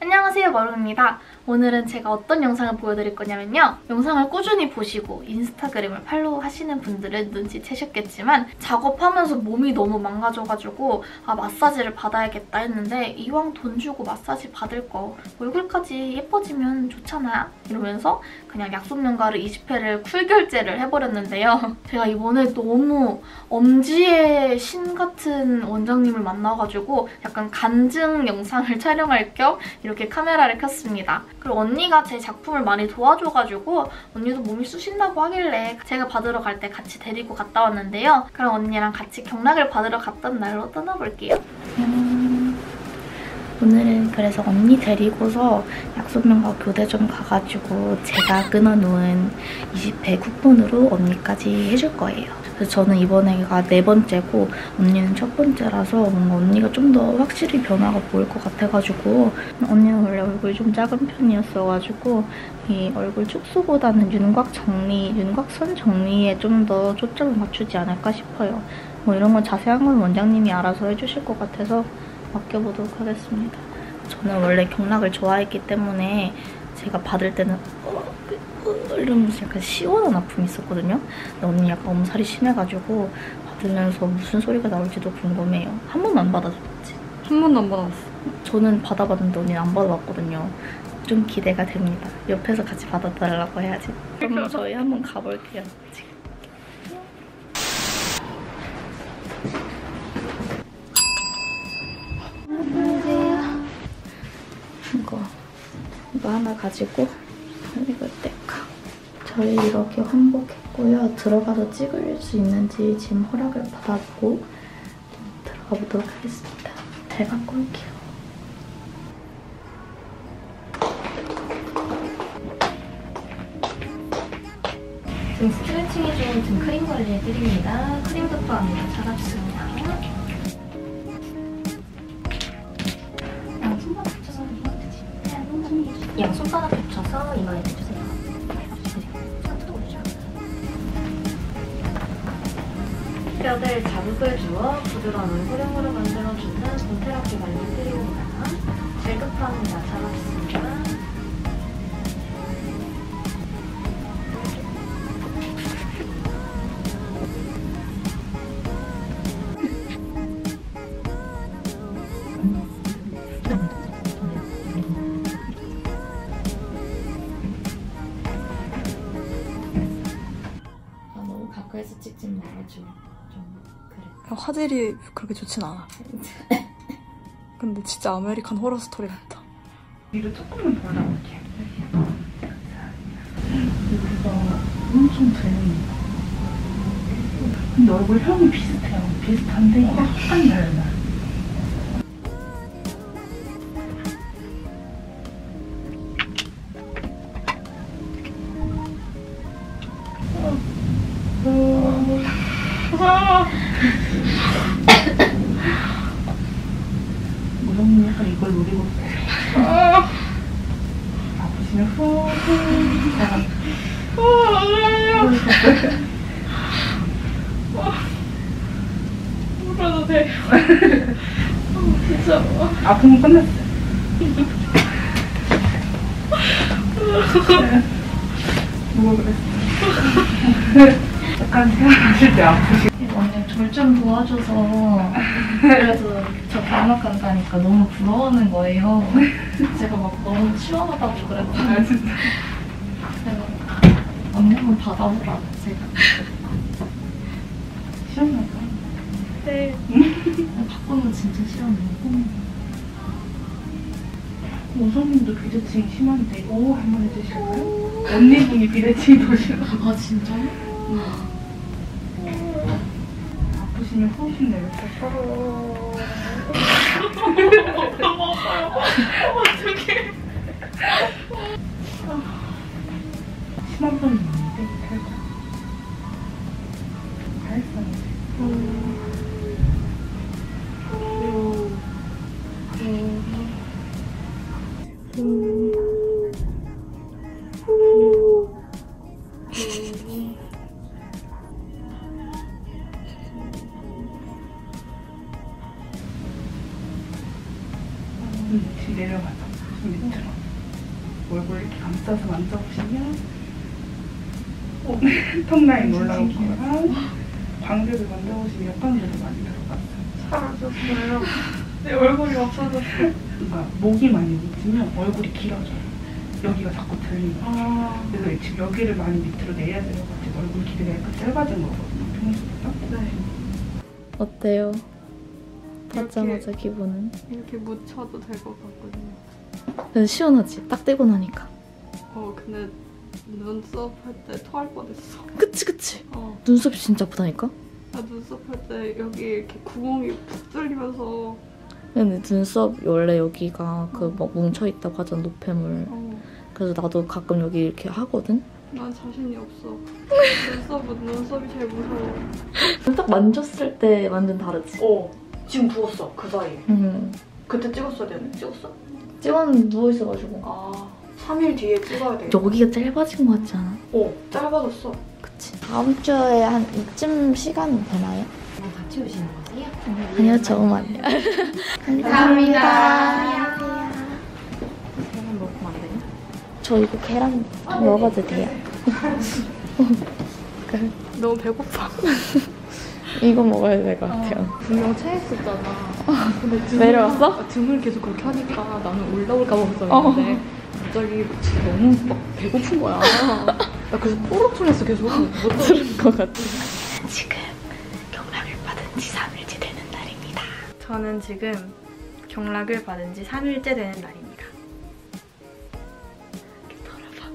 안녕하세요, 마루입니다. 오늘은 제가 어떤 영상을 보여드릴 거냐면요. 영상을 꾸준히 보시고 인스타그램을 팔로우 하시는 분들은 눈치채셨겠지만 작업하면서 몸이 너무 망가져가지고 마사지를 받아야겠다 했는데 이왕 돈 주고 마사지 받을 거 얼굴까지 예뻐지면 좋잖아 이러면서 그냥 약손명가루 20회를 쿨결제를 해버렸는데요. 제가 이번에 너무 엄지의 신 같은 원장님을 만나가지고 약간 간증 영상을 촬영할 겸 이렇게 카메라를 켰습니다. 그리고 언니가 제 작품을 많이 도와줘가지고 언니도 몸이 쑤신다고 하길래 제가 받으러 갈 때 같이 데리고 갔다 왔는데요. 그럼 언니랑 같이 경락을 받으러 갔던 날로 떠나볼게요. 오늘은 그래서 언니 데리고서 약손명가 교대점 가가지고 제가 끊어놓은 20회 쿠폰으로 언니까지 해줄 거예요. 그래서 저는 이번에가 4번째고 언니는 첫 번째라서 뭔가 언니가 좀 더 확실히 변화가 보일 것 같아가지고 언니는 원래 얼굴이 좀 작은 편이었어가지고 이 얼굴 축소보다는 윤곽선 정리에 좀 더 초점을 맞추지 않을까 싶어요. 뭐 이런 건 자세한 건 원장님이 알아서 해주실 것 같아서 맡겨보도록 하겠습니다. 저는 원래 경락을 좋아했기 때문에 제가 받을 때는 이러면서 약간 시원한 아픔이 있었거든요. 근데 언니 약간 엄살이 심해가지고 받으면서 무슨 소리가 나올지도 궁금해요. 한 번도 안 받아줬지? 한 번도 안 받아봤어. 저는 받아봤는데 언니는 안 받아봤거든요. 좀 기대가 됩니다. 옆에서 같이 받아달라고 해야지. 그럼 저희 한번 가볼게요. 지금. 이거 하나 가지고 이거 뗄까. 저희 이렇게 환복했고요. 들어가서 찍을 수 있는지 지금 허락을 받아보고 들어가 보도록 하겠습니다. 잘 갖고 올게요. 지금 스트레칭 해주는 등 크림 관리해드립니다. 크림부터 합니다. 잘라주세요. 양손바닥 붙여서 이마에 대주세요. 뼈를 자극을 주어 부드러운 얼굴형으로 만들어주는 본테라피 관리드립니다. 질급합니다. 잘하셨습니다. 가까이서 찍지 말아줘. 좀 그래. 화질이 그렇게 좋진 않아. 근데 진짜 아메리칸 호러 스토리 같다. 위로 조금만 더 나올게요. 여기가 엄청 들립니다. 근데 얼굴형이 비슷해요. 비슷한데 약간 달라요. 무섭네. 약간 이걸 노리고 아프시면 후 울어도 돼. 진짜 아픔은 끝났어요. 누가 그랬어? 약간 태어나실 때 아프시고 언니 절 좀 도와줘서 그래도 저 경락 간다니까 너무 부러워하는 거예요. 제가 막 너무 시원하다고 그랬더니 아 진짜 제가 언니 한번 받아보라고 제가 시원하다. 네. 바꾸면 진짜 시원해요. 원서님도 비대칭이 심한데 오 한번 해주실까요? 언니분이 비대칭이 더 심해. 아 진짜요? 아프시면 호흡 내뱉어요. 너무 아파요. 어떡해. 심한 편이 있는데 살짝 잘했어요. 뒤 내려가자. 밑으로 얼굴 이렇게 감싸서 만져보시면 턱 라인 올라올 거랑 광대를 만져보시면 옆광대도 많이 들어갔어요. 사라졌어요. 내 얼굴이 없어졌어. 그러니까 목이 많이 밑이면 얼굴이 길어져요. 여기가 자꾸 들리고. 그래서 지금 여기를 많이 밑으로 내야 돼가지고 얼굴 길이가 약간 짧아진 거거든요. 평소보다. 네. 어때요? 받자마자 이렇게, 기분은? 이렇게 묻혀도 될 것 같거든요. 근데 시원하지? 딱 떼고 나니까. 근데 눈썹 할 때 토할 뻔했어. 그치. 눈썹이 진짜 아프다니까? 나 눈썹 할 때 여기 이렇게 구멍이 푹 뚫리면서. 근데 눈썹 원래 여기가 그 막 뭉쳐있다고 하잖아, 노폐물. 그래서 나도 가끔 여기 이렇게 하거든? 난 자신이 없어. 눈썹이 제일 무서워. 딱 만졌을 때 완전 다르지? 지금 부었어, 그 사이에. 그때 찍었어야 되는데 찍었어? 찍었는데 누워있어가지고. 3일 뒤에 찍어야 돼. 여기가 짧아진 것 같지 않아? 짧아졌어. 그치. 다음 주에 한 이쯤 시간 되나요? 같이 오시는 거세요? 아니요, 저만요. 감사합니다. 계란 먹으면 안 되냐? 저 이거 계란 먹어도 돼요? 너무 배고파. 이거 먹어야 될 것 같아요. 분명 체했었잖아. 근데 내려왔어? 등을 계속 그렇게 하니까 나는 올라올까 봐 걱정했는데 갑자기 너무 막 배고픈 거야. 나 그래서 뽀록 소리했어 계속. 못 들은 것 같아. 지금 경락을 받은 지 3일째 되는 날입니다. 저는 지금 경락을 받은 지 3일째 되는 날입니다. 이렇게 돌아봐.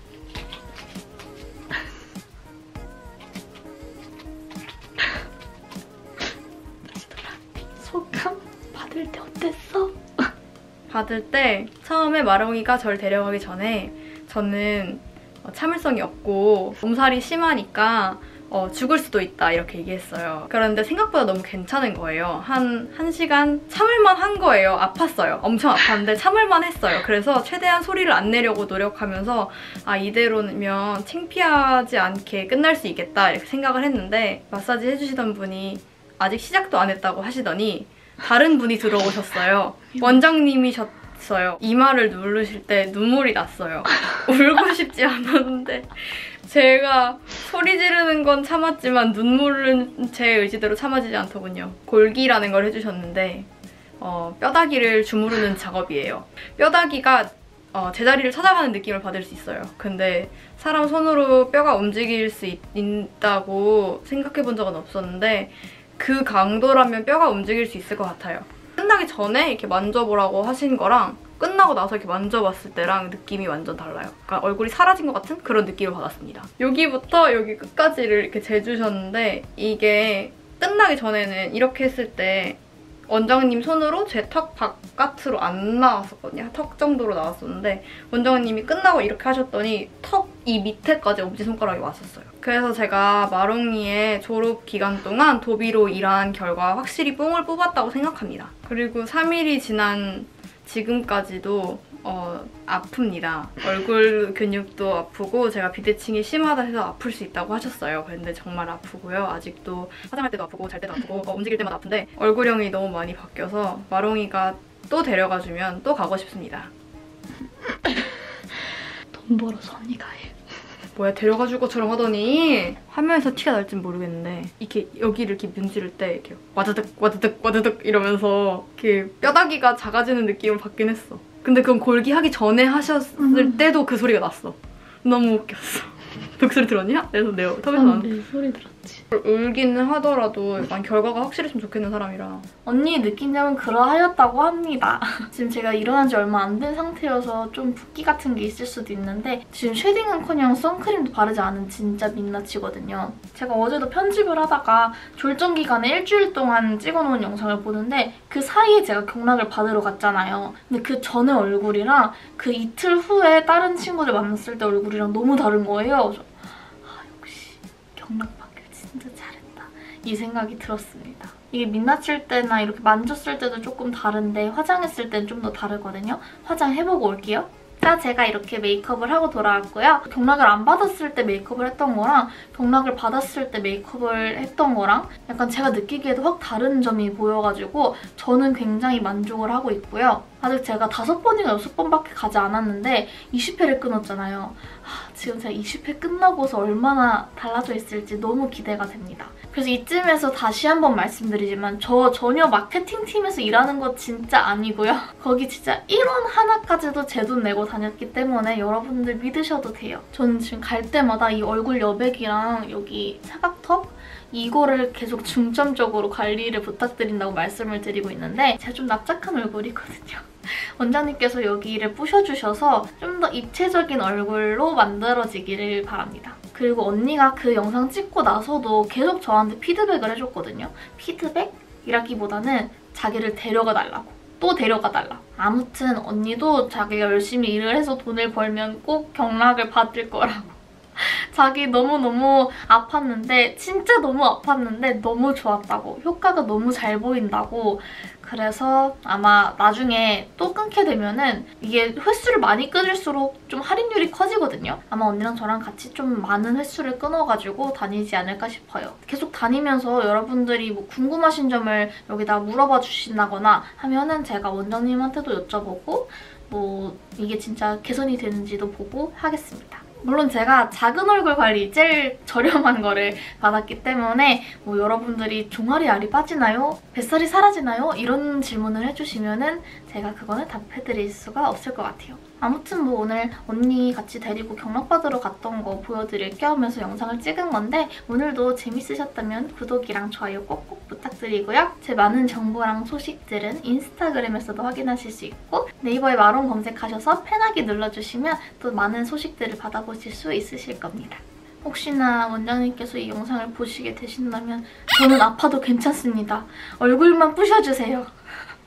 다시 돌아. 소감? 받을 때 어땠어? 받을 때 처음에 마롱이가 저를 데려가기 전에 저는 참을성이 없고 몸살이 심하니까 죽을 수도 있다 이렇게 얘기했어요. 그런데 생각보다 너무 괜찮은 거예요. 한 1시간 참을만 한 거예요. 아팠어요. 엄청 아팠는데 참을만 했어요. 그래서 최대한 소리를 안 내려고 노력하면서 이대로면 창피하지 않게 끝날 수 있겠다 이렇게 생각을 했는데 마사지 해주시던 분이 아직 시작도 안 했다고 하시더니 다른 분이 들어오셨어요. 원장님이셨어요. 이마를 누르실 때 눈물이 났어요. 울고 싶지 않았는데 제가 소리 지르는 건 참았지만 눈물은 제 의지대로 참아지지 않더군요. 골기라는 걸 해주셨는데 뼈다귀를 주무르는 작업이에요. 뼈다귀가 제자리를 찾아가는 느낌을 받을 수 있어요. 근데 사람 손으로 뼈가 움직일 수 있다고 생각해 본 적은 없었는데 그 강도라면 뼈가 움직일 수 있을 것 같아요. 끝나기 전에 이렇게 만져보라고 하신 거랑 끝나고 나서 이렇게 만져봤을 때랑 느낌이 완전 달라요. 그러니까 얼굴이 사라진 것 같은 그런 느낌을 받았습니다. 여기부터 여기 끝까지를 이렇게 재주셨는데 이게 끝나기 전에는 이렇게 했을 때 원장님 손으로 제 턱 바깥으로 안 나왔었거든요. 턱 정도로 나왔었는데 원장님이 끝나고 이렇게 하셨더니 턱 이 밑에까지 엄지손가락이 왔었어요. 그래서 제가 마롱이의 졸업 기간 동안 도비로 일한 결과 확실히 뽕을 뽑았다고 생각합니다. 그리고 3일이 지난 지금까지도 아픕니다. 얼굴 근육도 아프고 제가 비대칭이 심하다 해서 아플 수 있다고 하셨어요. 근데 정말 아프고요. 아직도 화장할 때도 아프고 잘 때도 아프고 움직일 때마다 아픈데 얼굴형이 너무 많이 바뀌어서 마롱이가 또 데려가주면 또 가고 싶습니다. 돈 벌어서 언니가 해. 뭐야 데려가줄 것처럼 하더니 화면에서 티가 날진 모르겠는데 이렇게 여기를 이렇게 문지를 때 이렇게 와드득 와드득 와드득 이러면서 이렇게 뼈다귀가 작아지는 느낌을 받긴 했어. 근데 그건 골기 하기 전에 하셨을 때도 그 소리가 났어. 너무 웃겼어. 독소리 들었냐? 내 턱에서 나는 소리 들었지. 울기는 하더라도 약간 결과가 확실했으면 좋겠는 사람이라. 언니 느낀점은 그러하였다고 합니다. 지금 제가 일어난 지 얼마 안 된 상태여서 좀 붓기 같은 게 있을 수도 있는데 지금 쉐딩은커녕 선크림도 바르지 않은 진짜 민낯이거든요. 제가 어제도 편집을 하다가 졸전 기간에 일주일 동안 찍어놓은 영상을 보는데 그 사이에 제가 경락을 받으러 갔잖아요. 근데 그 전에 얼굴이랑 그 이틀 후에 다른 친구들 만났을 때 얼굴이랑 너무 다른 거예요. 그래서 역시 경락 받길 진짜 잘했다 이 생각이 들었습니다. 이게 민낯일 때나 이렇게 만졌을 때도 조금 다른데 화장했을 때는 좀 더 다르거든요. 화장해보고 올게요. 자, 제가 이렇게 메이크업을 하고 돌아왔고요. 경락을 안 받았을 때 메이크업을 했던 거랑 경락을 받았을 때 메이크업을 했던 거랑 약간 제가 느끼기에도 확 다른 점이 보여가지고 저는 굉장히 만족을 하고 있고요. 아직 제가 5번인가 6번밖에 가지 않았는데 20회를 끊었잖아요. 지금 제가 20회 끝나고서 얼마나 달라져 있을지 너무 기대가 됩니다. 그래서 이쯤에서 다시 한번 말씀드리지만 저 전혀 마케팅팀에서 일하는 거 진짜 아니고요. 거기 진짜 1원 하나까지도 제 돈 내고 다녔기 때문에 여러분들 믿으셔도 돼요. 저는 지금 갈 때마다 이 얼굴 여백이랑 여기 사각턱 이거를 계속 중점적으로 관리를 부탁드린다고 말씀을 드리고 있는데 제가 좀 납작한 얼굴이거든요. 원장님께서 여기를 부셔주셔서 좀 더 입체적인 얼굴로 만들어지기를 바랍니다. 그리고 언니가 그 영상 찍고 나서도 계속 저한테 피드백을 해줬거든요. 피드백이라기보다는 자기를 데려가 달라고. 또 데려가 달라. 아무튼 언니도 자기가 열심히 일을 해서 돈을 벌면 꼭 경락을 받을 거라고. 자기 너무너무 아팠는데 진짜 너무 아팠는데 너무 좋았다고. 효과가 너무 잘 보인다고. 그래서 아마 나중에 또 끊게 되면은 이게 횟수를 많이 끊을수록 좀 할인율이 커지거든요. 아마 언니랑 저랑 같이 좀 많은 횟수를 끊어가지고 다니지 않을까 싶어요. 계속 다니면서 여러분들이 뭐 궁금하신 점을 여기다 물어봐 주신다거나 하면은 제가 원장님한테도 여쭤보고 뭐 이게 진짜 개선이 되는지도 보고 하겠습니다. 물론 제가 작은 얼굴 관리 제일 저렴한 거를 받았기 때문에 뭐 여러분들이 종아리 알이 빠지나요? 뱃살이 사라지나요? 이런 질문을 해주시면은 제가 그거는 답해드릴 수가 없을 것 같아요. 아무튼 뭐 오늘 언니 같이 데리고 경락받으러 갔던 거 보여드릴 겸 해서 영상을 찍은 건데 오늘도 재밌으셨다면 구독이랑 좋아요 꼭꼭 부탁드리고요. 제 많은 정보랑 소식들은 인스타그램에서도 확인하실 수 있고 네이버에 마롱 검색하셔서 팬하기 눌러주시면 또 많은 소식들을 받아보실 수 있으실 겁니다. 혹시나 원장님께서 이 영상을 보시게 되신다면 저는 아파도 괜찮습니다. 얼굴만 부셔주세요.